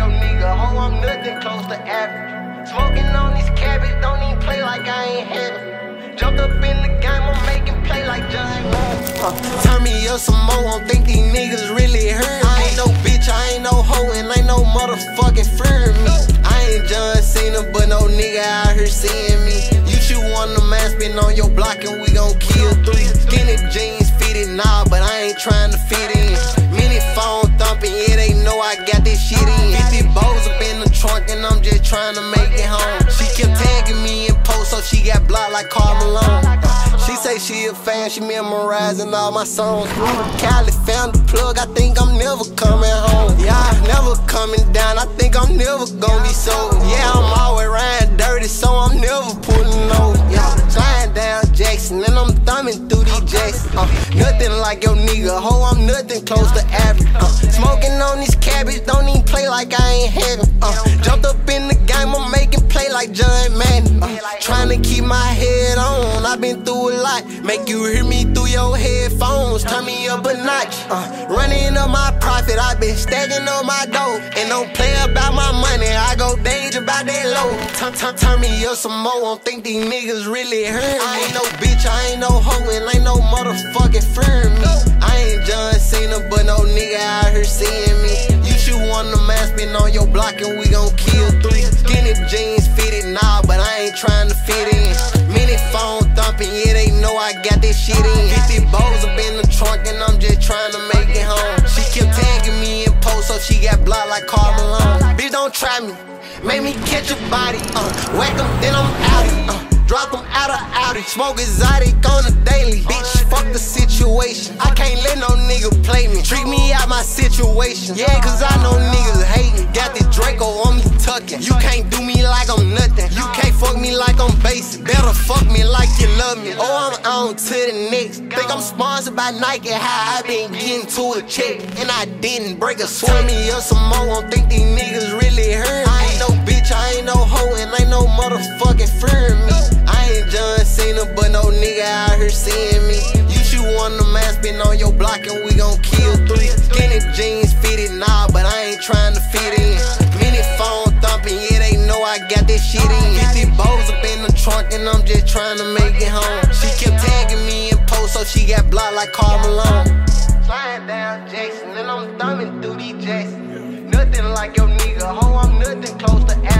your nigga, ho, I'm nothing close to average. Smoking on these cabbage, don't even play like I ain't had it. Jumped up in the game, I'm making play like John Wall. Turn me up some more, don't think these niggas really heard me. I ain't no bitch, I ain't no hoe, and ain't no motherfucking fear me. I ain't John Cena, but no nigga out here seeing me. You shoot one of the man spin on your block and we gon' kill 3. Skinny jeans, fitted nah, but I ain't trying to fit in. Mini phone thumping, yeah, they know I got this shit in. 50 bows up in the trunk and I'm just trying to make it home. She kept tagging me in post, so she got blocked like Karl Malone. She say she a fan, she memorizing all my songs. Cali found the plug, I think I'm never coming home. Yeah, never coming down, I think I'm never gonna be sold. Yeah, I'm always riding dirty, so I'm never pulling over. Yeah, sliding down Jackson, and I'm thumbing through these jacks. Nothing like your nigga, ho, I'm nothing close to average. Smoking on these cabbage, don't even play like I ain't having. Jumped up in the game, I'm making play like John Madden. Trying to keep my head on, I've been through a lot. Make you hear me through your headphones, turn me up a notch. Running up my profit, I've been stacking up my dough. And don't play about my money, I go days about that low. Turn me up some more, don't think these niggas really heard me. I ain't no bitch, I ain't no hoe, and ain't no motherfucking fear me. I ain't John Cena, but no nigga out here seeing me. You shoot one of the man spin on your block and we gon' kill 3. Skinny jeans, fitted nah, but I ain't trying to fit in. Mini phone thumping, yeah, they know I got this shit in. 50 bows up in the trunk and I'm just trying to make it home. She kept tagging me in post, so she got blocked like Karl Malone. Bitch, don't try me, make me catch a body. Whack them, then I'm out. Drop them out of Audi, smoke exotic on the daily. Bitch, fuck the situation, I can't let no nigga play me. Treat me out my situation, yeah, cause I know niggas hating. Got the Draco on me tucking. You can't do me like I'm nothing, you can't fuck me like I'm basic. Better fuck me like you love me, or I'm on to the next. Think I'm sponsored by Nike, how I been getting to a check, and I didn't break a sweat. Turn me up some more, don't think these niggas really heard me. I ain't no bitch, I ain't no hoe, and ain't no motherfucking fear me. I ain't John Cena, but no nigga out here seeing me. You shoot one of the man spin on your block and we gon' kill 3. Skinny jeans, fitted nah, but I ain't trying to fit in. Mini phone thumping, yeah, they know I got this shit in. 50 bows up in the trunk and I'm just trying to make it home. She kept tagging me in post, so she got blocked like Karl Malone. Sliding down Jackson and I'm thumbing through these jacks. Nothing like your nigga, ho, I'm nothing close to